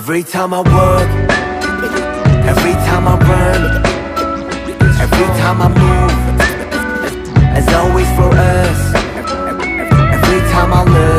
Every time I work, every time I run, every time I move, as always for us. Every time I look